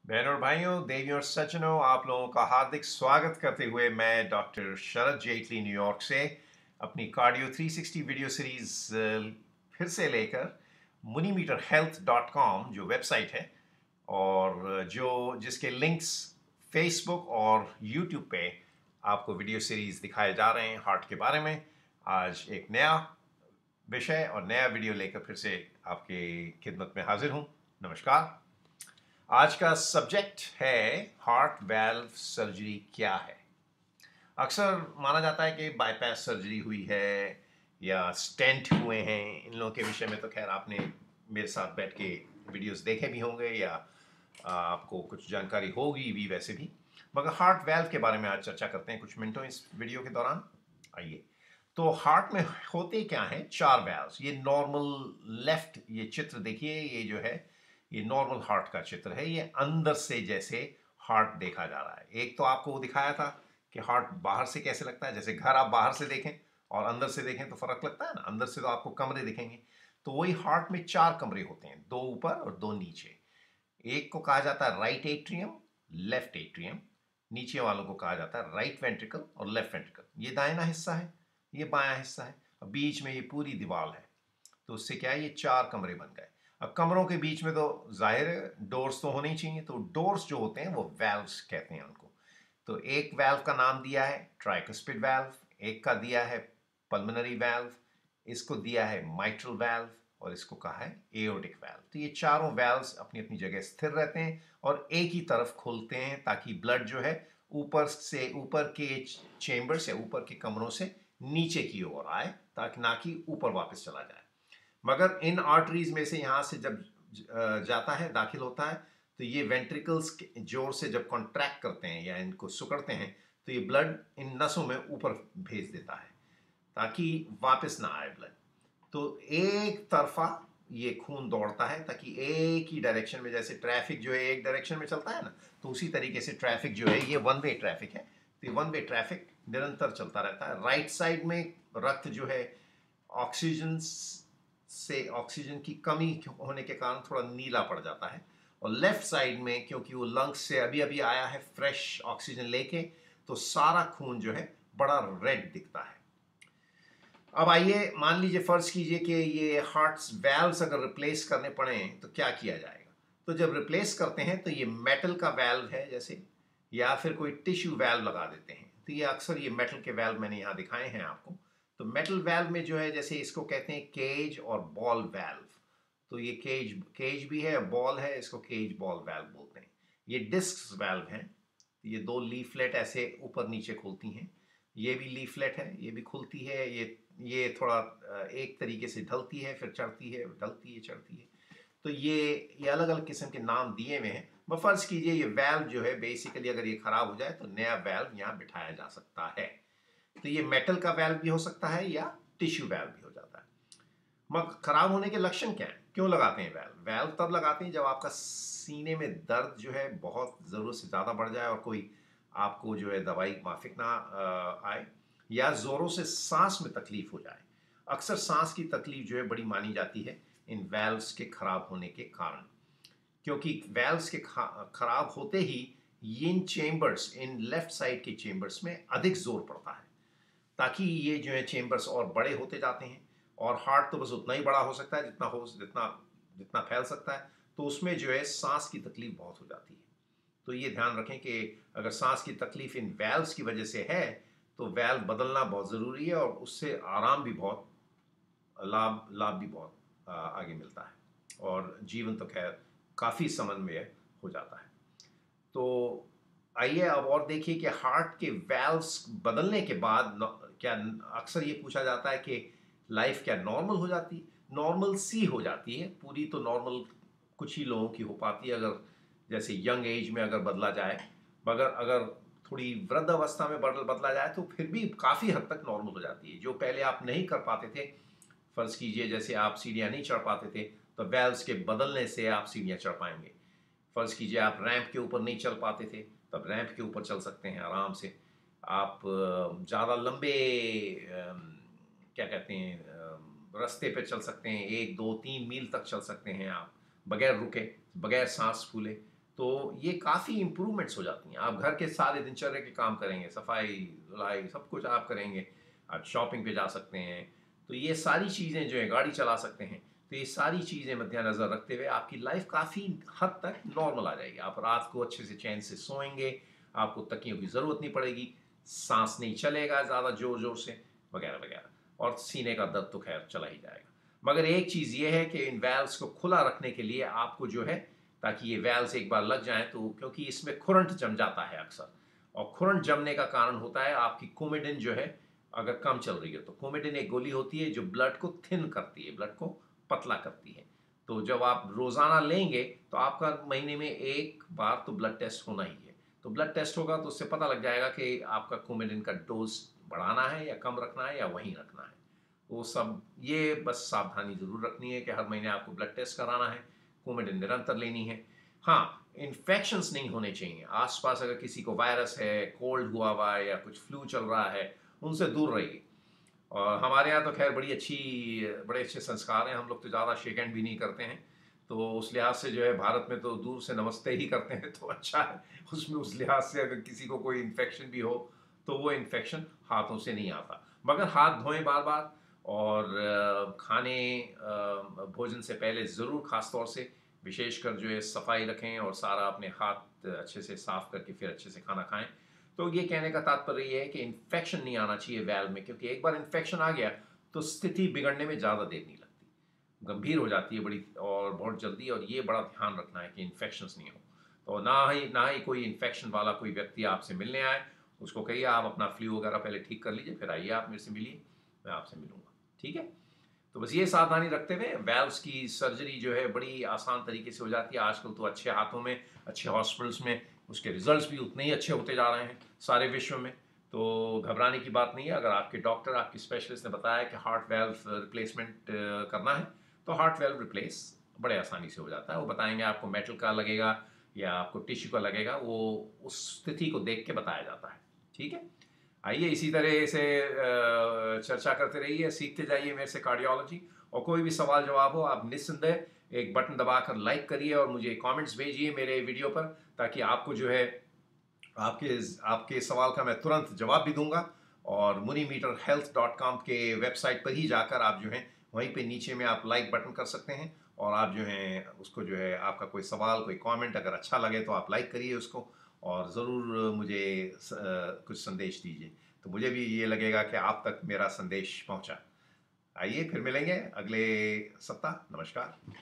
बहनों और भाइयों, देवियों और सज्जनों, आप लोगों का हार्दिक स्वागत करते हुए मैं डॉक्टर शरद जेटली न्यूयॉर्क से अपनी कार्डियो 360 वीडियो सीरीज फिर से लेकर monimeterhealth.com जो वेबसाइट है और जो जिसके लिंक्स फेसबुक और यूट्यूब पे आपको वीडियो सीरीज दिखाए जा रहे हैं हार्ट के बारे में। आज एक नया विषय और नया वीडियो लेकर फिर से आपके खिदमत में हाजिर हूँ। नमस्कार। आज का सब्जेक्ट है हार्ट वैल्व सर्जरी क्या है। अक्सर माना जाता है कि बाईपास सर्जरी हुई है या स्टेंट हुए हैं। इन लोगों के विषय में तो खैर आपने मेरे साथ बैठ के वीडियोस देखे भी होंगे या आपको कुछ जानकारी होगी भी वैसे भी। मगर हार्ट वैल्व के बारे में आज चर्चा करते हैं कुछ मिनटों इस वीडियो के दौरान। आइए, तो हार्ट में होते क्या हैं? चार वैल्व्स। ये नॉर्मल लेफ्ट, ये चित्र देखिए, ये जो है ये नॉर्मल हार्ट का चित्र है। ये अंदर से जैसे हार्ट देखा जा रहा है। एक तो आपको वो दिखाया था कि हार्ट बाहर से कैसे लगता है, जैसे घर आप बाहर से देखें और अंदर से देखें तो फर्क लगता है ना। अंदर से तो आपको कमरे दिखेंगे, तो वही हार्ट में चार कमरे होते हैं, दो ऊपर और दो नीचे। एक को कहा जाता है राइट एट्रियम, लेफ्ट एट्रियम। नीचे वालों को कहा जाता है राइट वेंट्रिकल और लेफ्ट वेंट्रिकल। ये दाहिना हिस्सा है, ये बायां हिस्सा है, और बीच में ये पूरी दीवार है। तो उससे क्या है, ये चार कमरे बन गए। अब कमरों के बीच में तो जाहिर है डोर्स तो होने ही चाहिए। तो डोर्स जो होते हैं वो वैल्व्स कहते हैं उनको। तो एक वैल्व का नाम दिया है ट्राइकुस्पिड वैल्व, एक का दिया है पल्मोनरी वैल्व, इसको दिया है माइट्रल वैल्व और इसको कहा है एओर्टिक वैल्व। तो ये चारों वैल्व्स अपनी अपनी जगह स्थिर रहते हैं और एक ही तरफ खुलते हैं ताकि ब्लड जो है ऊपर से ऊपर के चेंबर से, ऊपर के कमरों से नीचे की ओर आए, ताकि ना कि ऊपर वापस चला जाए। मगर इन आर्टरीज में से यहाँ से जब जाता है, दाखिल होता है, तो ये वेंट्रिकल्स जोर से जब कॉन्ट्रैक्ट करते हैं या इनको सुकड़ते हैं तो ये ब्लड इन नसों में ऊपर भेज देता है ताकि वापस ना आए ब्लड। तो एक तरफा ये खून दौड़ता है ताकि एक ही डायरेक्शन में, जैसे ट्रैफिक जो है एक डायरेक्शन में चलता है ना, तो उसी तरीके से ट्रैफिक जो है ये वन वे ट्रैफिक है। तो ये वन वे ट्रैफिक निरंतर चलता रहता है। राइट साइड में रक्त जो है ऑक्सीजन से, ऑक्सीजन की कमी होने के कारण थोड़ा नीला पड़ जाता है, और लेफ्ट साइड में क्योंकि वो लंग्स से अभी अभी आया है फ्रेश ऑक्सीजन लेके, तो सारा खून जो है बड़ा रेड दिखता है। अब आइए, मान लीजिए, फर्ज कीजिए कि ये हार्ट्स वैल्व्स अगर रिप्लेस करने पड़े तो क्या किया जाएगा। तो जब रिप्लेस करते हैं तो ये मेटल का वैल्व है जैसे, या फिर कोई टिश्यू वैल्व लगा देते हैं। तो ये अक्सर ये मेटल के वैल्व मैंने यहाँ दिखाए हैं आपको। तो मेटल वैल्व में जो है, जैसे इसको कहते हैं केज और बॉल वैल्व। तो ये केज केज भी है, बॉल है, इसको केज बॉल वैल्व बोलते हैं। ये डिस्क वैल्व हैं। ये दो लीफलेट ऐसे ऊपर नीचे खुलती हैं। ये भी लीफलेट है, ये भी खुलती है। ये थोड़ा एक तरीके से ढलती है, फिर चढ़ती है, ढलती है, चढ़ती है। तो ये अलग अलग किस्म के नाम दिए हुए हैं। बस फर्ज कीजिए ये वैल्व जो है बेसिकली अगर ये खराब हो जाए तो नया वैल्व यहाँ बिठाया जा सकता है। तो ये मेटल का वैल्व भी हो सकता है या टिश्यू वैल्व भी हो जाता है। मगर खराब होने के लक्षण क्या है, क्यों लगाते हैं वैल्व? वैल्व तब लगाते हैं जब आपका सीने में दर्द जो है बहुत ज़रूरत से ज़्यादा बढ़ जाए और कोई आपको जो है दवाई माफिक ना आए, या ज़ोरों से सांस में तकलीफ हो जाए। अक्सर सांस की तकलीफ जो है बड़ी मानी जाती है इन वैल्व्स के खराब होने के कारण, क्योंकि वैल्व्स के खराब होते ही इन चेंबर्स, इन लेफ्ट साइड के चेंबर्स में अधिक जोर पड़ता है, ताकि ये जो है चेंबर्स और बड़े होते जाते हैं। और हार्ट तो बस उतना ही बड़ा हो सकता है जितना जितना फैल सकता है। तो उसमें जो है सांस की तकलीफ बहुत हो जाती है। तो ये ध्यान रखें कि अगर सांस की तकलीफ इन वैल्व्स की वजह से है तो वैल्व बदलना बहुत ज़रूरी है, और उससे आराम भी बहुत, लाभ लाभ भी बहुत आगे मिलता है, और जीवन तो खैर काफ़ी समन्वय हो जाता है। तो आइए अब और देखिए कि हार्ट के वैल्व्स बदलने के बाद क्या, अक्सर ये पूछा जाता है कि लाइफ क्या नॉर्मल हो जाती है? नॉर्मल सी हो जाती है, पूरी तो नॉर्मल कुछ ही लोगों की हो पाती है, अगर जैसे यंग एज में अगर बदला जाए। मगर अगर थोड़ी वृद्ध अवस्था में बदला जाए तो फिर भी काफ़ी हद तक नॉर्मल हो जाती है। जो पहले आप नहीं कर पाते थे, फर्ज कीजिए जैसे आप सीढ़ियाँ नहीं चढ़ पाते थे, तो वैल्व्स के बदलने से आप सीढ़ियाँ चढ़ पाएंगे। फर्ज कीजिए आप रैंप के ऊपर नहीं चल पाते थे, तब रैंप के ऊपर चल सकते हैं आराम से। आप ज़्यादा लंबे क्या कहते हैं, रास्ते पे चल सकते हैं, 1 2 3 मील तक चल सकते हैं आप बगैर रुके, बगैर सांस फूले। तो ये काफ़ी इम्प्रूवमेंट्स हो जाती हैं। आप घर के सारे दिनचर्या के काम करेंगे, सफाई धुलाई सब कुछ आप करेंगे, आप शॉपिंग पे जा सकते हैं। तो ये सारी चीज़ें जो है, गाड़ी चला सकते हैं। तो ये सारी चीज़ें मद्देनज़र रखते हुए आपकी लाइफ काफ़ी हद तक नॉर्मल आ जाएगी। आप रात को अच्छे से चैन से सोएंगे, आपको तकियों की ज़रूरत नहीं पड़ेगी, सांस नहीं चलेगा ज़्यादा ज़ोर ज़ोर से, वगैरह वगैरह। और सीने का दर्द तो खैर चला ही जाएगा। मगर एक चीज़ ये है कि इन वैल्व्स को खुला रखने के लिए आपको जो है, ताकि ये वैल्व्स एक बार लग जाएं, तो क्योंकि इसमें खुरंट जम जाता है अक्सर, और खुरंट जमने का कारण होता है आपकी कुमिडिन जो है अगर कम चल रही है। तो कुमिडिन एक गोली होती है जो ब्लड को थिन करती है, ब्लड को पतला करती है। तो जब आप रोज़ाना लेंगे तो आपका महीने में एक बार तो ब्लड टेस्ट होना ही है। तो ब्लड टेस्ट होगा तो उससे पता लग जाएगा कि आपका कुमिडिन का डोज बढ़ाना है या कम रखना है या वहीं रखना है। वो सब ये बस सावधानी ज़रूर रखनी है कि हर महीने आपको ब्लड टेस्ट कराना है, कुमिडिन निरंतर लेनी है। हाँ, इन्फेक्शंस नहीं होने चाहिए। आसपास अगर किसी को वायरस है, कोल्ड हुआ हुआ है या कुछ फ्लू चल रहा है, उनसे दूर रहिए। और हमारे यहाँ तो खैर बड़े अच्छे संस्कार हैं, हम लोग तो ज़्यादा शेक हैंड भी नहीं करते हैं। तो उस लिहाज से जो है, भारत में तो दूर से नमस्ते ही करते हैं, तो अच्छा है। उसमें उस लिहाज से अगर किसी को कोई इन्फेक्शन भी हो तो वो इन्फेक्शन हाथों से नहीं आता। मगर हाथ धोएं बार बार, और भोजन से पहले ज़रूर ख़ास तौर से विशेषकर जो है सफाई रखें और सारा अपने हाथ अच्छे से साफ करके फिर अच्छे से खाना खाएं। तो ये कहने का तात्पर्य ये है कि इन्फेक्शन नहीं आना चाहिए वैल्व में, क्योंकि एक बार इन्फेक्शन आ गया तो स्थिति बिगड़ने में ज़्यादा देर नहीं लगती, गंभीर हो जाती है बड़ी और बहुत जल्दी। और ये बड़ा ध्यान रखना है कि इन्फेक्शंस नहीं हो। तो ना ही कोई इन्फेक्शन वाला कोई व्यक्ति आपसे मिलने आए, उसको कहिए आप अपना फ्लू वगैरह पहले ठीक कर लीजिए, फिर आइए आप मेरे से मिलिए, मैं आपसे मिलूंगा। ठीक है। तो बस ये सावधानी रखते हुए वैल्व्स की सर्जरी जो है बड़ी आसान तरीके से हो जाती है आजकल। तो अच्छे हाथों में, अच्छे हॉस्पिटल्स में उसके रिजल्ट्स भी उतने ही अच्छे होते जा रहे हैं सारे विश्व में। तो घबराने की बात नहीं है। अगर आपके डॉक्टर, आपके स्पेशलिस्ट ने बताया कि हार्ट वेल्व रिप्लेसमेंट करना है, तो हार्ट वेल्व रिप्लेस बड़े आसानी से हो जाता है। वो बताएंगे आपको मेटल का लगेगा या आपको टिश्यू का लगेगा, वो उस स्थिति को देख के बताया जाता है। ठीक है। आइए इसी तरह से चर्चा करते रहिए, सीखते जाइए मेरे से कार्डियोलॉजी। और कोई भी सवाल जवाब हो, आप निस्संदेह एक बटन दबाकर लाइक करिए और मुझे कमेंट्स भेजिए मेरे वीडियो पर, ताकि आपको जो है आपके आपके सवाल का मैं तुरंत जवाब भी दूंगा। और munimeterhealth.com के वेबसाइट पर ही जाकर आप जो हैं, वहीं पे नीचे में आप लाइक बटन कर सकते हैं, और आप जो हैं उसको जो है, आपका कोई सवाल, कोई कमेंट अगर अच्छा लगे तो आप लाइक करिए उसको, और ज़रूर मुझे कुछ संदेश दीजिए। तो मुझे भी ये लगेगा कि आप तक मेरा संदेश पहुंचा। आइए फिर मिलेंगे अगले सप्ताह। नमस्कार।